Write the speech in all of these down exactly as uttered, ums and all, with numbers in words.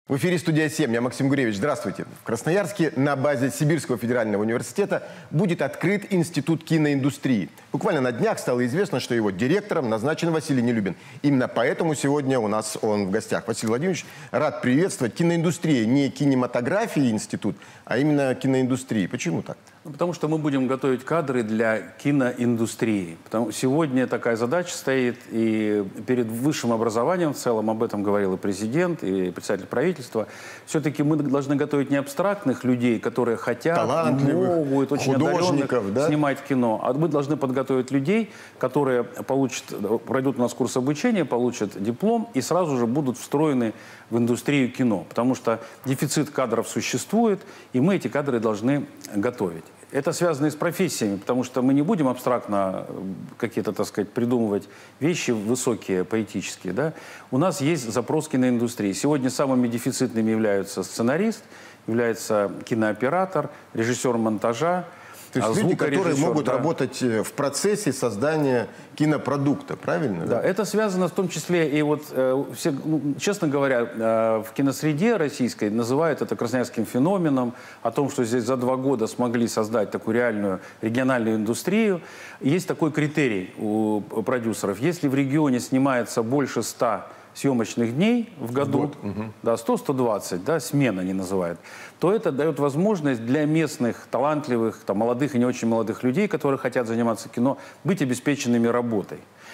В эфире «Студия семь». Я Максим Гуревич. Здравствуйте. В Красноярске на базе Сибирского федерального университета будет открыт Институт киноиндустрии. Буквально на днях стало известно, что его директором назначен Василий Нелюбин. Именно поэтому сегодня у нас он в гостях. Василий Владимирович, рад приветствовать. Киноиндустрия, не кинематографии институт, а именно киноиндустрии. Почему так? Ну, потому что мы будем готовить кадры для киноиндустрии. Потому сегодня такая задача стоит, и перед высшим образованием в целом, об этом говорил и президент, и председатель правительства, все-таки мы должны готовить не абстрактных людей, которые хотят, могут, очень одаренных, да? снимать кино, а мы должны подготовить людей, которые получат, пройдут у нас курс обучения, получат диплом и сразу же будут встроены в индустрию кино. Потому что дефицит кадров существует, и мы эти кадры должны готовить. Это связано и с профессиями, потому что мы не будем абстрактно какие-то, так сказать, придумывать вещи высокие, поэтические. Да? У нас есть запрос киноиндустрии. Сегодня самыми дефицитными являются сценарист, является кинооператор, режиссер монтажа. То есть люди, которые могут да. работать в процессе создания кинопродукта, правильно? Да, да? Это связано в том числе и вот, э, все, ну, честно говоря, э, в киносреде российской называют это красноярским феноменом, о том, что здесь за два года смогли создать такую реальную региональную индустрию. Есть такой критерий у продюсеров. Если в регионе снимается больше ста съемочных дней в году, в угу. да, сто — сто двадцать, да, смена они называют, то это дает возможность для местных, талантливых, там, молодых и не очень молодых людей, которые хотят заниматься кино, быть обеспеченными работой.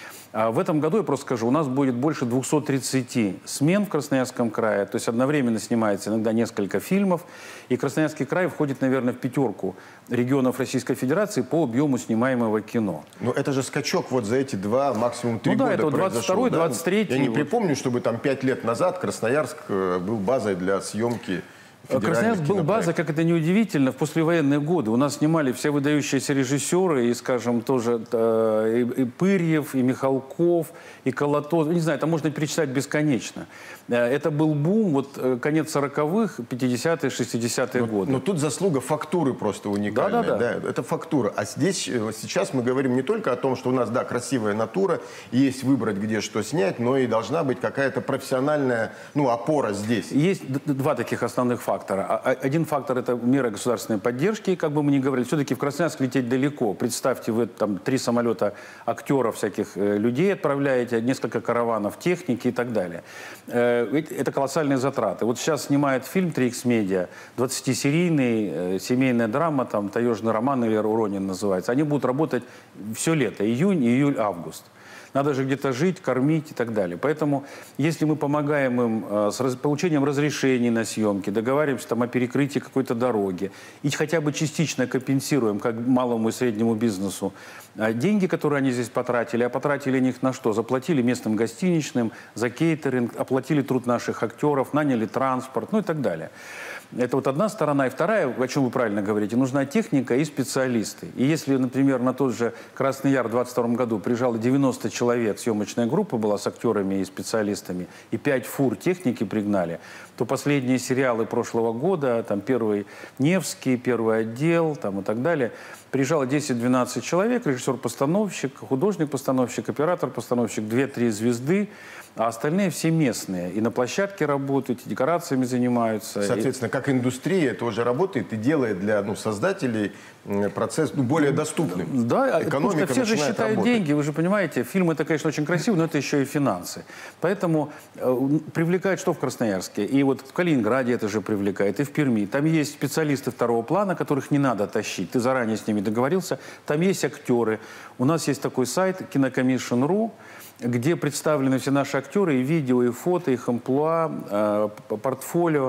А в этом году, я просто скажу, у нас будет больше двухсот тридцати смен в Красноярском крае, то есть одновременно снимается иногда несколько фильмов, и Красноярский край входит, наверное, в пятерку регионов Российской Федерации по объему снимаемого кино. Но это же скачок вот за эти два, максимум три ну, года да, это двадцать второй — двадцать третий. Я не вот. припомню, чтобы там пять лет назад Красноярск был базой для съемки. Красноярск был базой, как это неудивительно, в послевоенные годы. У нас снимали все выдающиеся режиссеры, и, скажем, тоже э, и, и Пырьев, и Михалков, и Колотов. Не знаю, это можно перечислять бесконечно. Это был бум, вот конец сороковых, пятидесятые, шестидесятые но, годы. Но тут заслуга фактуры просто уникальная. Да, да, да. Да, это фактура. А здесь, сейчас мы говорим не только о том, что у нас, да, красивая натура, есть выбрать, где что снять, но и должна быть какая-то профессиональная, ну, опора здесь. Есть два таких основных фактора. Один фактор – это мера государственной поддержки, как бы мы ни говорили. Все-таки в Красноярск лететь далеко. Представьте, вы там три самолета актеров, всяких э, людей отправляете, несколько караванов техники и так далее. Э, это колоссальные затраты. Вот сейчас снимает фильм три икс Media, двадцатисерийный, э, семейная драма, там, таежный роман или Ронин называется. Они будут работать все лето, июнь, июль, август. Надо же где-то жить, кормить и так далее. Поэтому, если мы помогаем им э, с раз, получением разрешений на съемки, договариваемся там, о перекрытии какой-то дороги, и хотя бы частично компенсируем, как малому и среднему бизнесу, э, деньги, которые они здесь потратили, а потратили них на что? Заплатили местным гостиничным, за кейтеринг, оплатили труд наших актеров, наняли транспорт, ну и так далее. Это вот одна сторона. И вторая, о чем вы правильно говорите, нужна техника и специалисты. И если, например, на тот же Красный Яр в двадцать втором году приезжало девяносто человек, съемочная группа была с актерами и специалистами, и пять фур техники пригнали, то последние сериалы прошлого года, там первый Невский, первый отдел там, и так далее, приезжало десять-двенадцать человек, режиссер-постановщик, художник-постановщик, оператор-постановщик, две-три звезды, а остальные все местные. И на площадке работают, и декорациями занимаются. Соответственно, и... как индустрия тоже работает и делает для ну, создателей процесс ну, более доступным. Да, экономика все же считают работать. Деньги. Вы же понимаете, фильм это, конечно, очень красиво, но это еще и финансы. Поэтому э, привлекает что в Красноярске? И вот в Калининграде это же привлекает, и в Перми. Там есть специалисты второго плана, которых не надо тащить. Ты заранее с ними договорился. Там есть актеры. У нас есть такой сайт кинокомишн точка ру, где представлены все наши актеры, и видео, и фото, их амплуа, э, портфолио,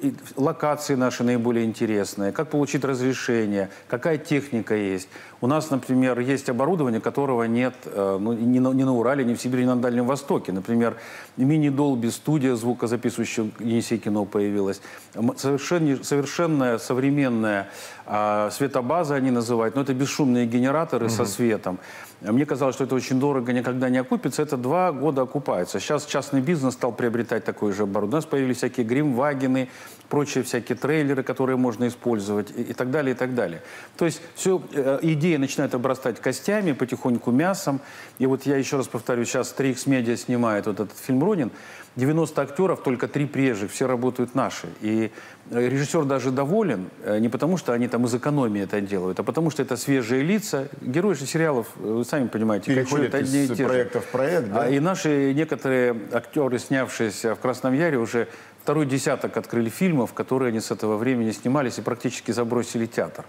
локации наши наиболее интересные, как получить разрешение, какая техника есть. У нас, например, есть оборудование, которого нет э, ну, ни, на, ни на Урале, ни в Сибири, ни на Дальнем Востоке. Например, мини-долби, студия звукозаписывающая Енисей кино появилась. Совершенно, совершенно современная э, светобаза они называют, но это бесшумные генераторы [S2] Mm-hmm. [S1] Со светом. Мне казалось, что это очень дорого, никогда не окупится. Это два года окупается. Сейчас частный бизнес стал приобретать такое же оборудование. У нас появились всякие гримвагены, прочие всякие трейлеры, которые можно использовать и, и так далее, и так далее. То есть все, э, идея начинает обрастать костями, потихоньку мясом. И вот я еще раз повторю, сейчас три икс медиа снимает вот этот фильм «Ронин». девяносто актеров, только три приезжих, все работают наши. И режиссер даже доволен, не потому что они там из экономии это делают, а потому что это свежие лица. Герои же сериалов, вы сами понимаете, переходят из проекта в проект, да? А и наши некоторые актеры, снявшиеся в «Красном Яре», уже второй десяток открыли фильмов, которые они с этого времени снимались и практически забросили театр.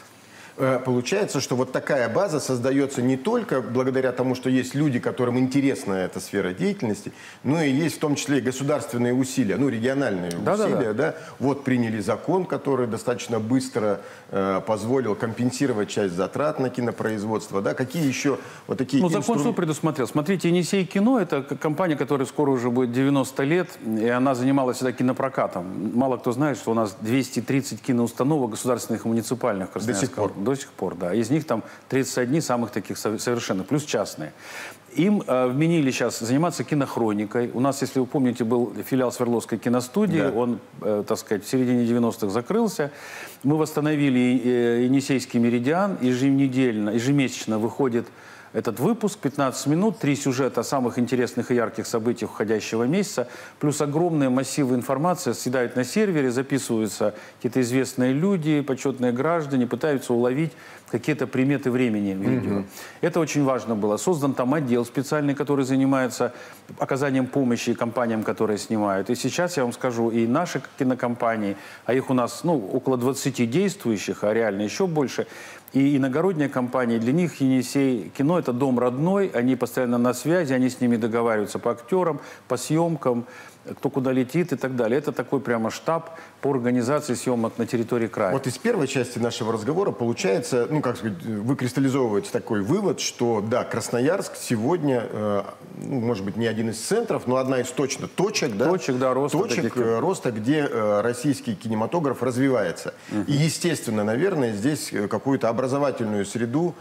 Получается, что вот такая база создается не только благодаря тому, что есть люди, которым интересна эта сфера деятельности, но и есть в том числе и государственные усилия, ну, региональные да, усилия. Да, да. Да? Вот приняли закон, который достаточно быстро э, позволил компенсировать часть затрат на кинопроизводство. Да? Какие еще вот такие... Ну, закон что предусмотрел? Смотрите, «Енисей кино» — это компания, которая скоро уже будет девяносто лет, и она занималась всегда кинопрокатом. Мало кто знает, что у нас двести тридцать киноустановок государственных и муниципальных в Красноярске. До сих пор. До сих пор, да. Из них там тридцать один самых таких совершенных, плюс частные. Им э, вменили сейчас заниматься кинохроникой. У нас, если вы помните, был филиал Свердловской киностудии. Да. Он, э, так сказать, в середине девяностых закрылся. Мы восстановили э, «Енисейский меридиан». Еженедельно, ежемесячно выходит этот выпуск, пятнадцать минут, три сюжета самых интересных и ярких событий уходящего месяца, плюс огромные массивы информации съедают на сервере, записываются какие-то известные люди, почетные граждане, пытаются уловить какие-то приметы времени в видео. Mm-hmm. Это очень важно было. Создан там отдел специальный, который занимается оказанием помощи компаниям, которые снимают. И сейчас я вам скажу, и наши кинокомпании, а их у нас ну, около двадцати действующих, а реально еще больше, и иногородние компании, для них «Енисей кино» — это дом родной, они постоянно на связи, они с ними договариваются по актерам, по съемкам, кто куда летит и так далее. Это такой прямо штаб по организации съемок на территории края. Вот из первой части нашего разговора получается, ну, как сказать, выкристаллизовывается такой вывод, что, да, Красноярск сегодня, э, ну, может быть, не один из центров, но одна из точно точек, да, точек, да, роста, точек таких... роста, где э, российский кинематограф развивается. Uh-huh. И, естественно, наверное, здесь какую-то образовательную среду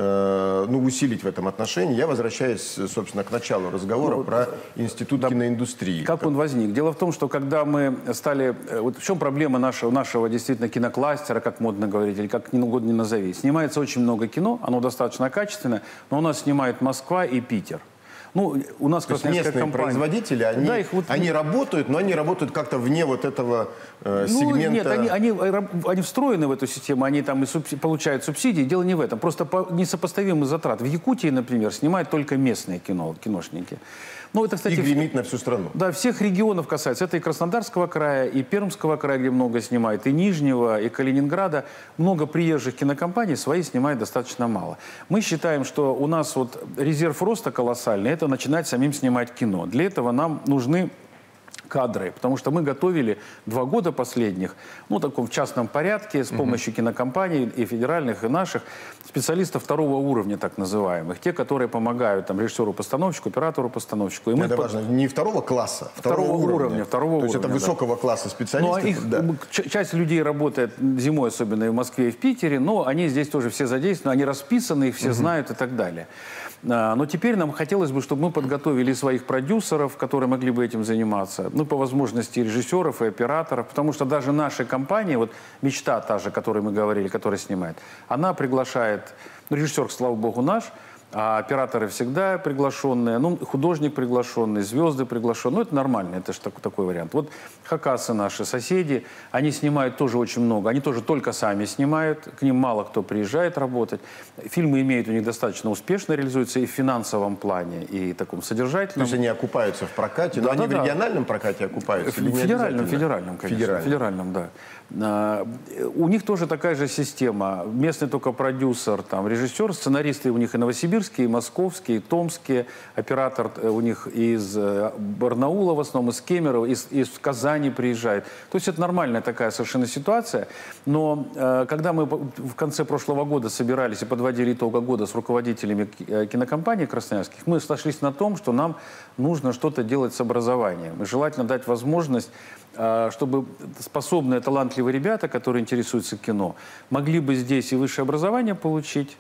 э, ну, усилить в этом отношении. Я возвращаюсь, собственно, к началу разговора ну, про Институт да, киноиндустрии. Как он возник? Дело в том, что когда мы стали... Вот в чем проблема нашего, нашего действительно кинокластера, как модно говорить, или как угодно не назови. Снимается очень много кино, оно достаточно качественное, но у нас снимает Москва и Питер. Ну, у нас местные компания. Производители, они, да, их вот... они работают, но они работают как-то вне вот этого э, ну, сегмента. Нет, они, они, они встроены в эту систему, они там и субсидии, получают субсидии. Дело не в этом. Просто по несопоставимый затрат. В Якутии, например, снимают только местные кино, киношники. Ну, это, кстати, и гремит на всю страну. Да, всех регионов касается. Это и Краснодарского края, и Пермского края, где много снимает, и Нижнего, и Калининграда. Много приезжих кинокомпаний, свои снимают достаточно мало. Мы считаем, что у нас вот резерв роста колоссальный, это начинать самим снимать кино. Для этого нам нужны кадры, потому что мы готовили два года последних, ну, в таком в частном порядке, с помощью uh-huh. кинокомпаний и федеральных, и наших, специалистов второго уровня, так называемых, те, которые помогают там режиссеру-постановщику, оператору-постановщику. И мы это важно, не второго класса, второго, второго уровня. уровня второго То есть уровня, это высокого да. класса специалистов. Ну, а их, да. Часть людей работает зимой, особенно и в Москве, и в Питере, но они здесь тоже все задействованы, они расписаны, их все uh-huh. знают и так далее. Но теперь нам хотелось бы, чтобы мы подготовили своих продюсеров, которые могли бы этим заниматься, ну, по возможности режиссеров и операторов, потому что даже наша компания, вот «Мечта» та же, о которой мы говорили, которая снимает, она приглашает, ну, режиссер, слава богу, наш, а операторы всегда приглашенные, ну, художник приглашенный, звезды приглашенные. Ну, это нормально, это же такой, такой вариант. Вот хакасы наши соседи, они снимают тоже очень много. Они тоже только сами снимают, к ним мало кто приезжает работать. Фильмы имеют у них достаточно успешно реализуются и в финансовом плане, и таком содержательном. То есть они окупаются в прокате, но да, они да, в региональном да. прокате окупаются? В федеральном, федеральном, конечно. Федеральном, федеральном да. А, у них тоже такая же система. Местный только продюсер, там, режиссер, сценаристы у них и новосибирские, и московские, и томские. Оператор у них из Барнаула, в основном из Кемерово, из, из Казани приезжает. То есть это нормальная такая совершенно ситуация. Но э, когда мы в конце прошлого года собирались и подводили итога года с руководителями кинокомпаний красноярских, мы сошлись на том, что нам нужно что-то делать с образованием. И желательно дать возможность, чтобы способные, талантливые ребята, которые интересуются кино, могли бы здесь и высшее образование получить,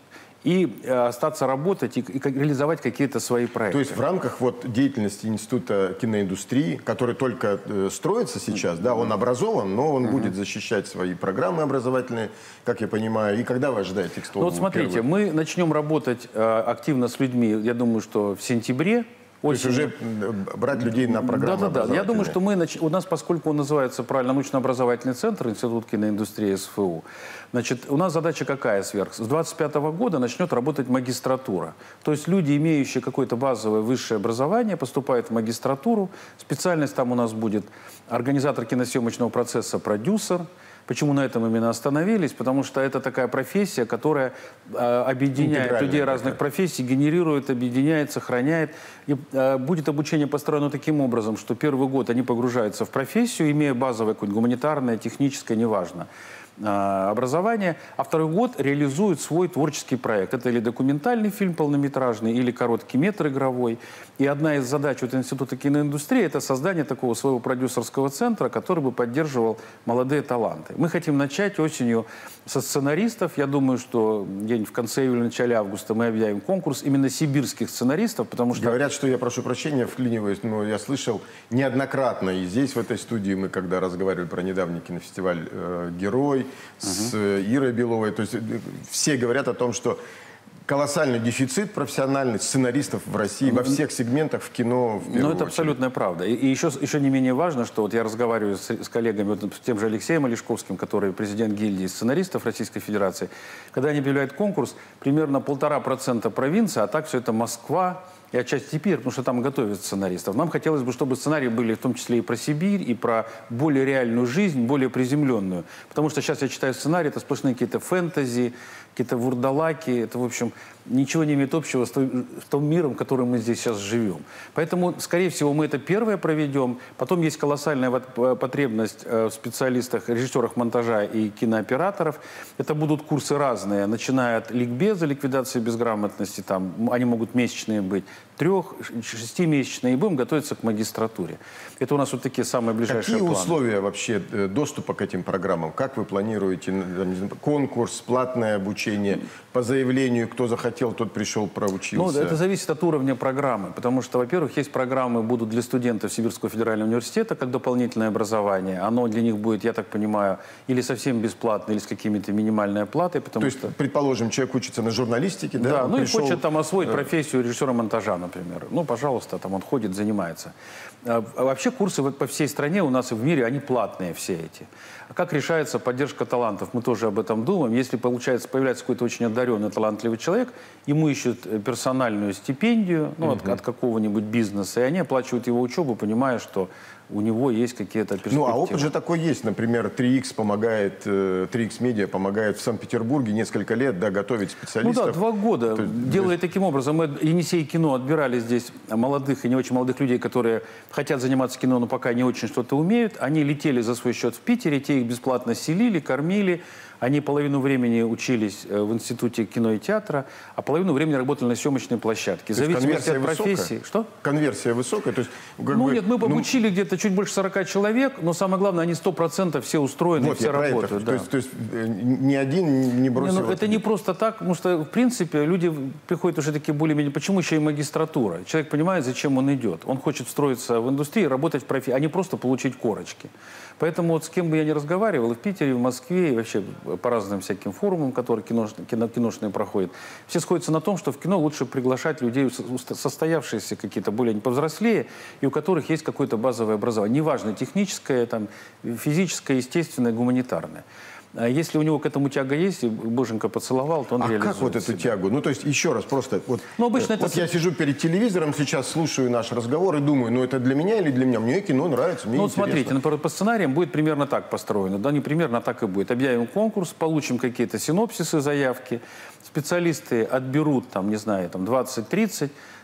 и э, остаться работать и, и реализовать какие-то свои проекты. То есть в рамках вот деятельности Института киноиндустрии, который только э, строится сейчас, да, он образован, но он uh-huh. будет защищать свои программы образовательные, как я понимаю. И когда вы ожидаете к столу? Ну вот смотрите, первый? мы начнем работать э, активно с людьми, я думаю, что в сентябре. То есть уже брать людей на программу. Да, да, да. Я думаю, что мы, у нас, поскольку он называется правильно научно-образовательный центр, Институт киноиндустрии СФУ, значит, у нас задача какая сверх? С двадцать пятого года начнет работать магистратура. То есть люди, имеющие какое-то базовое высшее образование, поступают в магистратуру. Специальность там у нас будет организатор киносъемочного процесса, продюсер. Почему на этом именно остановились? Потому что это такая профессия, которая э, объединяет людей разных профессий, генерирует, объединяет, сохраняет. И э, будет обучение построено таким образом, что первый год они погружаются в профессию, имея базовое какое-нибудь гуманитарное, техническое, неважно, образования, а второй год реализует свой творческий проект. Это или документальный фильм полнометражный, или короткий метр игровой. И одна из задач вот Института киноиндустрии – это создание такого своего продюсерского центра, который бы поддерживал молодые таланты. Мы хотим начать осенью со сценаристов. Я думаю, что где-нибудь в конце июля, начале августа мы объявим конкурс именно сибирских сценаристов, потому что… Говорят, что, я прошу прощения, вклиниваюсь, но я слышал неоднократно, и здесь, в этой студии, мы когда разговаривали про недавний кинофестиваль э, «Герой», с Ирой Беловой. То есть все говорят о том, что колоссальный дефицит профессиональных сценаристов в России во всех сегментах в кино. В ну, это абсолютная правда. И, и еще, еще не менее важно, что вот я разговариваю с, с коллегами, вот, с тем же Алексеем Олешковским, который президент гильдии сценаристов Российской Федерации. Когда они объявляют конкурс, примерно полтора процента провинции, а так все это Москва и отчасти теперь, потому что там готовят сценаристов. Нам хотелось бы, чтобы сценарии были в том числе и про Сибирь, и про более реальную жизнь, более приземленную. Потому что сейчас я читаю сценарии, это сплошные какие-то фэнтези, какие-то вурдалаки. Это, в общем, ничего не имеет общего с той, с том миром, в котором мы здесь сейчас живем. Поэтому, скорее всего, мы это первое проведем. Потом есть колоссальная потребность в специалистах, режиссерах монтажа и кинооператоров. Это будут курсы разные, начиная от ликбеза, ликвидации безграмотности, там, они могут месячные быть, трех, шестимесячные, и будем готовиться к магистратуре. Это у нас вот такие самые ближайшие Какие планы. условия вообще доступа к этим программам? Как вы планируете? Конкурс, платное обучение, по заявлению, кто захотел, тот пришел, проучился? Ну, это зависит от уровня программы, потому что, во-первых, есть программы, будут для студентов Сибирского федерального университета, как дополнительное образование. Оно для них будет, я так понимаю, или совсем бесплатно, или с какими-то минимальной оплатой. Потому То есть, что... предположим, человек учится на журналистике, да? Да, ну пришел... и хочет там освоить профессию режиссера монтажа, например. Ну, пожалуйста, там он ходит, занимается. А вообще курсы вот по всей стране у нас и в мире, они платные все эти. А как решается поддержка талантов? Мы тоже об этом думаем. Если получается, появляется какой-то очень одаренный, талантливый человек, ему ищут персональную стипендию, ну, угу. от, от какого-нибудь бизнеса, и они оплачивают его учебу, понимая, что у него есть какие-то перспективы. Ну, а опыт же такой есть. Например, три икс помогает, три икс Media помогает в Санкт-Петербурге несколько лет, да, готовить специалистов. Ну да, два года. То есть, Делая таким образом, мы Енисей кино отбирали здесь молодых и не очень молодых людей, которые хотят заниматься кино, но пока не очень что-то умеют. Они летели за свой счет в Питере, те их бесплатно селили, кормили. Они половину времени учились в Институте кино и театра, а половину времени работали на съемочной площадке. В зависимости от профессии. Что? Конверсия высокая? То есть, как ну бы, нет, мы ну... обучили где-то чуть больше сорока человек, но самое главное, они сто процентов все устроены, вот, все работают. Да. То, есть, то есть ни один не бросил... Не, ну, это не просто так, потому что, в принципе, люди приходят уже такие более-менее... Почему еще и магистратура? Человек понимает, зачем он идет. Он хочет встроиться в индустрию, работать в профессии, а не просто получить корочки. Поэтому вот с кем бы я ни разговаривал, и в Питере, и в Москве, и вообще по разным всяким форумам, которые киношные, кино, киношные проходят, все сходятся на том, что в кино лучше приглашать людей, состоявшиеся какие-то более повзрослее, и у которых есть какое-то базовое образование. Неважно, техническое, там, физическое, естественное, гуманитарное. А если у него к этому тяга есть, и Боженька поцеловал, то он а реализует как вот эту себя. тягу? Ну, то есть, еще раз, просто... Вот, ну, обычно вот это... я сижу перед телевизором, сейчас слушаю наш разговор и думаю, ну, это для меня или для меня? Мне кино нравится, мне ну, интересно. Вот смотрите, например, по сценариям будет примерно так построено. Да, не примерно так и будет. Объявим конкурс, получим какие-то синопсисы, заявки. Специалисты отберут, там, не знаю, там, двадцать-тридцать.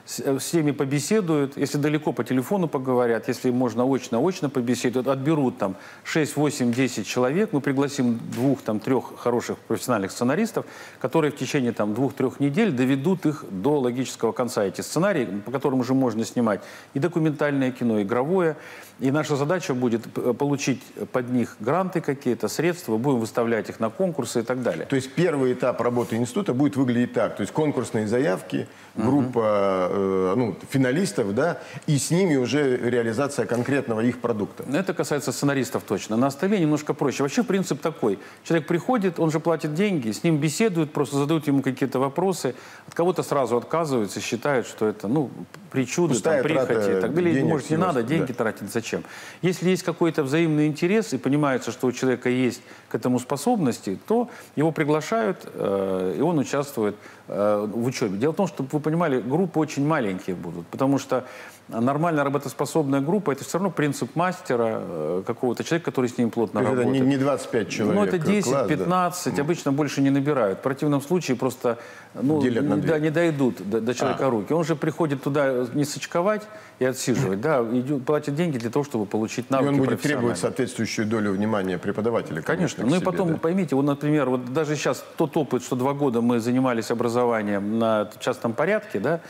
с, с всеми побеседуют, если далеко по телефону поговорят, если можно очно-очно побеседуют, отберут там шесть, восемь, десять человек, мы пригласим двух, там, трех хороших профессиональных сценаристов, которые в течение там двух-трех недель доведут их до логического конца, эти сценарии, по которым уже можно снимать и документальное кино, и игровое. И наша задача будет получить под них гранты какие-то, средства, будем выставлять их на конкурсы и так далее. То есть первый этап работы института будет выглядеть так. То есть конкурсные заявки, группа э, ну, финалистов, да, и с ними уже реализация конкретного их продукта. Это касается сценаристов точно. На остальные немножко проще. Вообще принцип такой. Человек приходит, он же платит деньги, с ним беседуют, просто задают ему какие-то вопросы. От кого-то сразу отказываются, считают, что это, ну, причуды, там, прихоти и так далее. Денег, может, не надо деньги да. тратить, зачем? Если есть какой-то взаимный интерес и понимается, что у человека есть к этому способности, то его приглашают, э, и он участвует э, в учебе. Дело в том, чтобы вы понимали, группы очень маленькие будут, потому что нормальная работоспособная группа – это все равно принцип мастера, э, какого-то человека, который с ним плотно это работает. Не, не двадцать пять человек. Ну, это десять-пятнадцать, да? Обычно больше не набирают. В противном случае просто ну, не, да, не дойдут до, до человека а. руки. Он же приходит туда не сочковать и отсиживать, да, идет, платит деньги для того, чтобы получить навыки. И он будет требовать соответствующую долю внимания преподавателя. Конечно. Ну и потом, да? поймите, вот, например, вот даже сейчас тот опыт, что два года мы занимались образованием на частном порядке, да,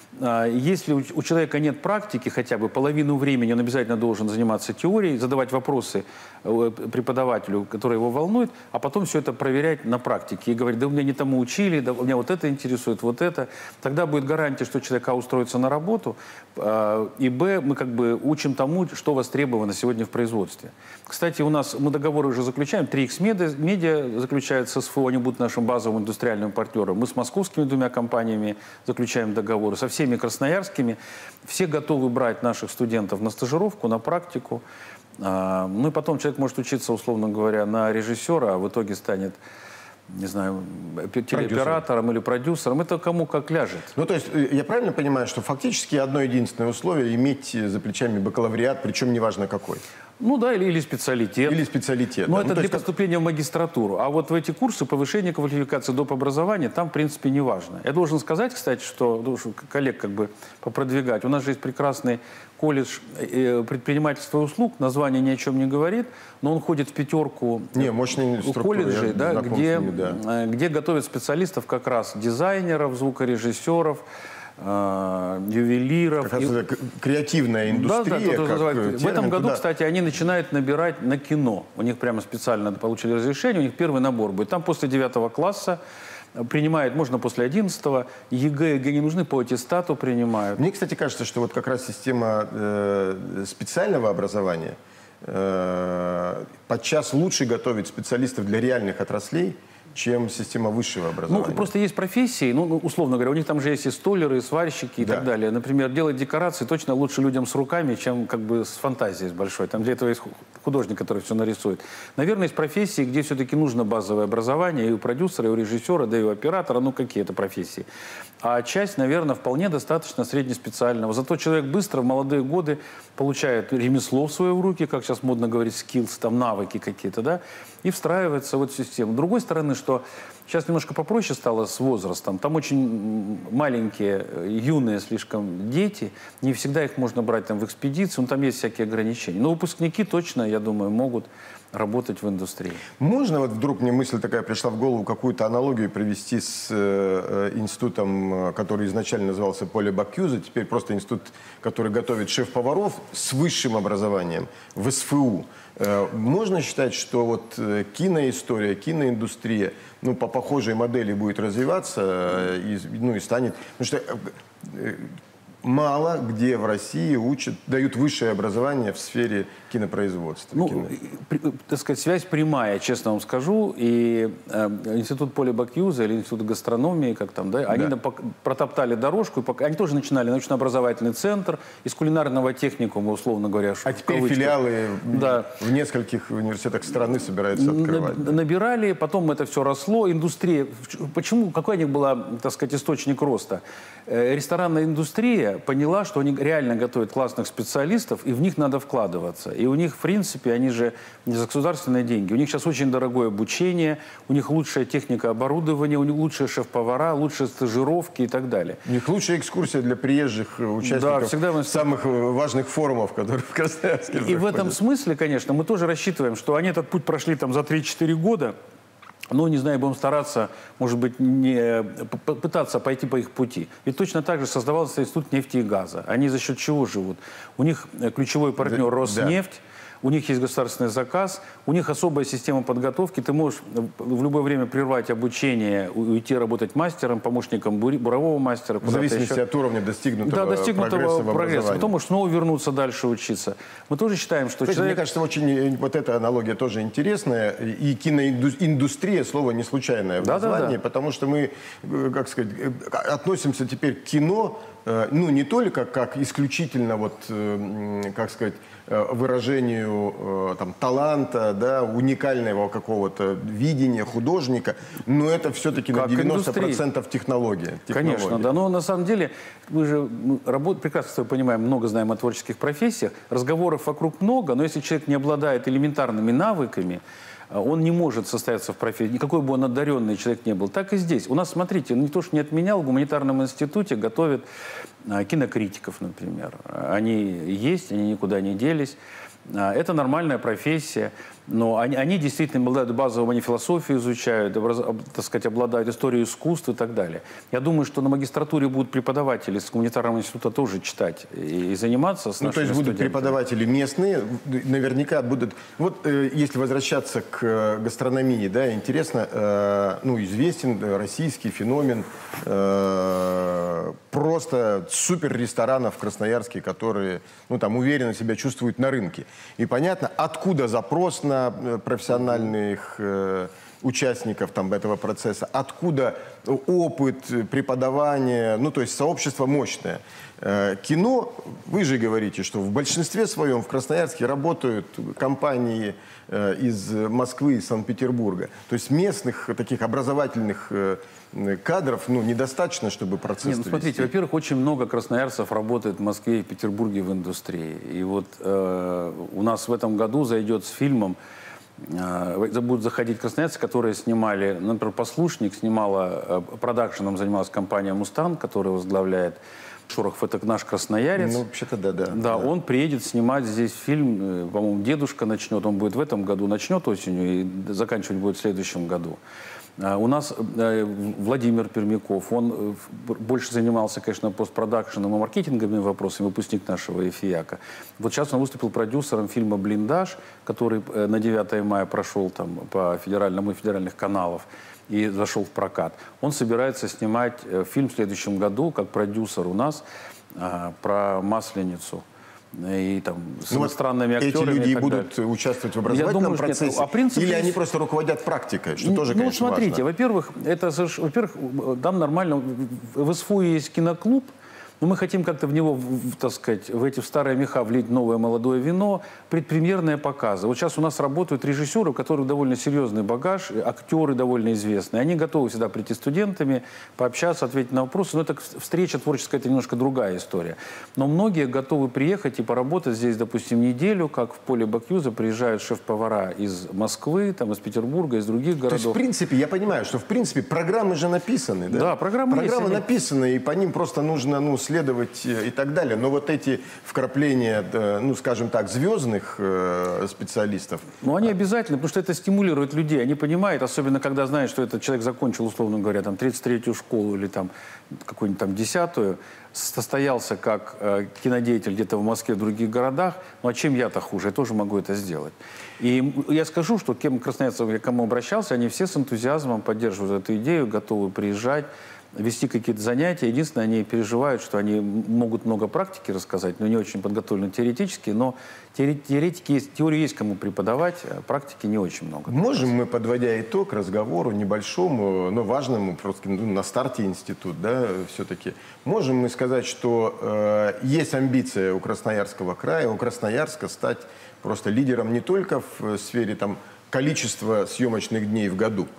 если у человека нет практики, хотя бы половину времени он обязательно должен заниматься теорией, задавать вопросы преподавателю, который его волнует, а потом все это проверять на практике и говорить, да у меня не тому учили, да у меня вот это интересует, вот это. Тогда будет гарантия, что человек а, устроится на работу, и б, мы как бы учим тому, что востребовано сегодня в производстве. Кстати, у нас мы договоры уже заключаем, три икс медиа заключают с СФО, они будут нашим базовым индустриальным партнером. Мы с московскими двумя компаниями заключаем договоры, со всеми красноярскими. Все готовы брать наших студентов на стажировку, на практику. Ну и потом человек может учиться, условно говоря, на режиссера, а в итоге станет, не знаю, телеоператором или продюсером. Это кому как ляжет. Ну, то есть, я правильно понимаю, что фактически одно единственное условие – иметь за плечами бакалавриат, причем неважно какой? Ну да, или, или специалитет. Или специалитет. Но да. это ну, для есть, поступления в магистратуру. А вот в эти курсы повышения квалификации доп. Образования там, в принципе, не важно. Я должен сказать, кстати, что должен коллег как бы попродвигать. У нас же есть прекрасный колледж предпринимательства и услуг. Название ни о чем не говорит, но он ходит в пятерку не, мощные колледжей, да, где, ними, да. где готовят специалистов как раз дизайнеров, звукорежиссеров, ювелиров. Как раз и... креативная индустрия. Да, да, как термин, в этом году, туда... кстати, они начинают набирать на кино. У них прямо специально получили разрешение, у них первый набор будет. Там после девятого класса принимают, можно после одиннадцатого, ЕГЭ, ЕГЭ не нужны, по аттестату принимают. Мне, кстати, кажется, что вот как раз система э, специального образования э, подчас лучше готовит специалистов для реальных отраслей, чем система высшего образования. Ну, просто есть профессии, ну, условно говоря, у них там же есть и столеры, и сварщики, и да. так далее. Например, делать декорации точно лучше людям с руками, чем как бы с фантазией с большой. Там для этого есть художник, который все нарисует. Наверное, есть профессии, где все-таки нужно базовое образование и у продюсера, и у режиссера, да и у оператора, ну, какие-то профессии. А часть, наверное, вполне достаточно среднеспециального. Зато человек быстро в молодые годы получает ремесло в свои руки, как сейчас модно говорить, skills, там, навыки какие-то, да, и встраивается в эту систему. С другой стороны, что сейчас немножко попроще стало с возрастом. Там очень маленькие, юные слишком дети. Не всегда их можно брать там в экспедицию. Ну, там есть всякие ограничения. Но выпускники точно, я думаю, могут работать в индустрии. Можно, вот вдруг мне мысль такая пришла в голову, какую-то аналогию провести с э, институтом, который изначально назывался Поле Бакьюза, теперь просто институт, который готовит шеф-поваров с высшим образованием в СФУ. Э, можно считать, что вот э, киноистория, киноиндустрия, ну, по похожей модели будет развиваться, э, и, ну, и станет... Потому что э, мало где в России учат, дают высшее образование в сфере кинопроизводства. Ну, кино. при, так сказать, связь прямая, честно вам скажу. И э, институт Поле Бакьюза или институт гастрономии, как там, да, они да. протоптали дорожку. И, они тоже начинали научно-образовательный центр из кулинарного техникума, условно говоря. А теперь филиалы да. в нескольких университетах страны собираются открывать. На, набирали, потом это все росло. Индустрия, почему, какой у них был, так сказать, источник роста? Э, ресторанная индустрия индустрия поняла, что они реально готовят классных специалистов, и в них надо вкладываться. И у них, в принципе, они же не за государственные деньги. У них сейчас очень дорогое обучение, у них лучшая техника оборудования, у них лучшие шеф-повара, лучшие стажировки и так далее. У них лучшая экскурсия для приезжих участников да, всегда... самых важных форумов, которые в Красноярске И, и в этом смысле, конечно, мы тоже рассчитываем, что они этот путь прошли там за три-четыре года. Ну, не знаю, будем стараться, может быть, не пытаться пойти по их пути. И точно так же создавался институт нефти и газа. Они за счет чего живут? У них ключевой партнер Роснефть. У них есть государственный заказ, у них особая система подготовки. Ты можешь в любое время прервать обучение, уйти работать мастером, помощником бурового мастера. В зависимости еще. От уровня достигнутого, да, достигнутого прогресса. прогресса. Потом можешь снова вернуться дальше учиться. Мы тоже считаем, что Кстати, человек... Мне кажется, очень вот эта аналогия тоже интересная. И киноиндустрия, слово не случайное в да, названии, да, да. потому что мы, как сказать, относимся теперь к кино, ну, не только как исключительно, вот, как сказать, выражению там, таланта, да, уникального какого-то видения художника, но это все-таки на девяносто процентов технология. Конечно, да. Но на самом деле, мы же работ... прекрасно с тобой понимаем, много знаем о творческих профессиях, разговоров вокруг много, но если человек не обладает элементарными навыками, он не может состояться в профессии, никакой бы он одаренный человек не был. Так и здесь. У нас, смотрите, никто ж не отменял, в гуманитарном институте готовят кинокритиков, например. Они есть, они никуда не делись. Это нормальная профессия, но они, они действительно обладают базовым, они философию изучают, так сказать, обладают историей искусств и так далее. Я думаю, что на магистратуре будут преподаватели с гуманитарного института тоже читать и, и заниматься с ну, нашими то есть будут студентами. Преподаватели местные, наверняка будут... Вот э, если возвращаться к э, гастрономии, да, интересно, э, ну, известен российский феномен э, просто супер ресторанов в Красноярске, которые, ну, там, уверенно себя чувствуют на рынке. И понятно, откуда запрос на профессиональных э, участников там, этого процесса, откуда опыт преподавания, ну, то есть сообщество мощное. Э, кино, вы же говорите, что в большинстве своем в Красноярске работают компании э, из Москвы и Санкт-Петербурга. То есть местных таких образовательных э, кадров, ну, недостаточно, чтобы процесс... Нет, ну, смотрите, во-первых, очень много красноярцев работает в Москве и Петербурге в индустрии. И вот э, у нас в этом году зайдет с фильмом, э, будут заходить красноярцы, которые снимали, например, «Послушник», снимала, э, продакшеном занималась компания «Мустанг», которая возглавляет Шорохов, это наш красноярец. Ну, вообще-то да, да. Да, да. Он приедет снимать здесь фильм, по-моему, «Дедушка» начнет, он будет в этом году, начнет осенью и заканчивать будет в следующем году. У нас Владимир Пермяков, он больше занимался, конечно, постпродакшеном и маркетинговыми вопросами, выпускник нашего ЭФИАКа. Вот сейчас он выступил продюсером фильма «Блиндаж», который на девятое мая прошел там по федеральному и федеральных каналов и зашел в прокат. Он собирается снимать фильм в следующем году, как продюсер у нас, про Масленицу. И там с ну, иностранными вот актерами. Эти люди и так будут далее. участвовать в образовательном думаю, процессе? Нет, а принцип или есть... они просто руководят практикой, что ну, тоже, ну, конечно, смотрите, во-первых, это, во-первых, там нормально, в СФУ есть киноклуб, но мы хотим как-то в него, в, так сказать, в эти в старые меха влить новое молодое вино, предпремьерные показы. Вот сейчас у нас работают режиссеры, у которых довольно серьезный багаж, актеры довольно известные. Они готовы всегда прийти с студентами, пообщаться, ответить на вопросы. Но это встреча творческая, это немножко другая история. Но многие готовы приехать и поработать здесь, допустим, неделю, как в поле Бакьюза приезжают шеф-повара из Москвы, там, из Петербурга, из других городов. То есть, в принципе, я понимаю, что, в принципе, программы же написаны, да? Да, программы Программы есть, написаны, и по ним просто нужно, ну, следовать и так далее. Но вот эти вкрапления, ну, скажем так, звездных э, специалистов... Ну, они обязательно, потому что это стимулирует людей. Они понимают, особенно когда знают, что этот человек закончил, условно говоря, там, тридцать третью школу или там какую-нибудь там десятую, состоялся как э, кинодеятель где-то в Москве, в других городах. Ну, а чем я-то хуже? Я тоже могу это сделать. И я скажу, что кем красноярцев, я к кому обращался, они все с энтузиазмом поддерживают эту идею, готовы приезжать, вести какие-то занятия. Единственное, они переживают, что они могут много практики рассказать, но не очень подготовлены теоретически. Но теоретики есть, теорию есть кому преподавать, а практики не очень много. Можем мы, подводя итог разговору небольшому, но важному, просто ну, на старте институт, да, все-таки, можем мы сказать, что э, есть амбиция у Красноярского края, у Красноярска стать просто лидером не только в сфере там, количества съемочных дней в году,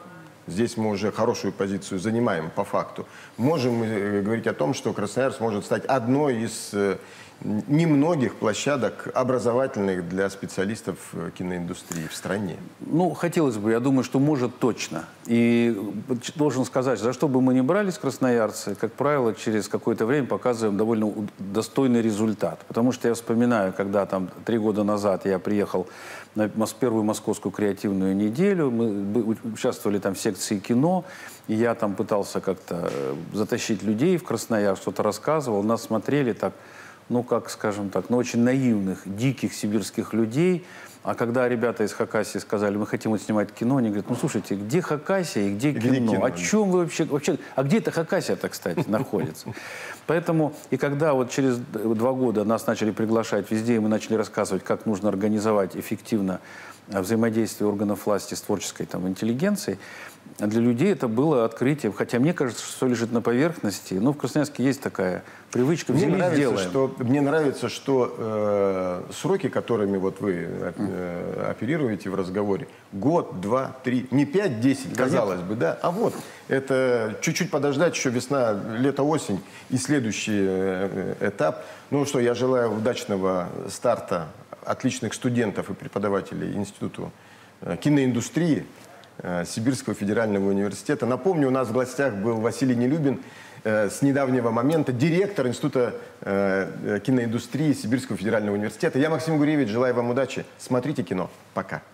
Здесь мы уже хорошую позицию занимаем по факту. Можем мы говорить о том, что Красноярск может стать одной из немногих площадок образовательных для специалистов киноиндустрии в стране. Ну, хотелось бы, я думаю, что может точно. И должен сказать, за что бы мы ни брались, красноярцы, как правило, через какое-то время показываем довольно достойный результат. Потому что я вспоминаю, когда там три года назад я приехал на первую московскую креативную неделю, мы участвовали там в секции кино, и я там пытался как-то затащить людей в Красноярск, что-то рассказывал, нас смотрели так, ну, как, скажем так, ну, очень наивных, диких сибирских людей. А когда ребята из Хакасии сказали, мы хотим вот снимать кино, они говорят, ну, слушайте, где Хакасия и где, где кино? кино? О чем вы вообще, вообще... А где эта Хакасия-то, кстати, находится? Поэтому, и когда вот через два года нас начали приглашать везде, и мы начали рассказывать, как нужно организовать эффективно взаимодействие органов власти с творческой там, интеллигенцией, для людей это было открытие. Хотя мне кажется, что все лежит на поверхности. Но в Красноярске есть такая привычка. Мне взяли, нравится, сделаем. что, мне нравится, что э, сроки, которыми вот вы э, оперируете в разговоре, год, два, три, не пять-десять, казалось бы, да, а вот это чуть-чуть подождать, еще весна, лето, осень и следующий э, этап. Ну что, я желаю удачного старта, отличных студентов и преподавателей Института э, киноиндустрии Сибирского федерального университета. Напомню, у нас в гостях был Василий Нелюбин, э, с недавнего момента директор Института э, киноиндустрии Сибирского федерального университета. Я Максим Гуревич, желаю вам удачи. Смотрите кино. Пока.